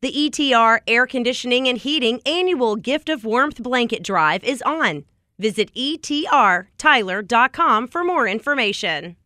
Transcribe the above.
The ETR Air Conditioning and Heating Annual Gift of Warmth Blanket Drive is on. Visit etrtyler.com for more information.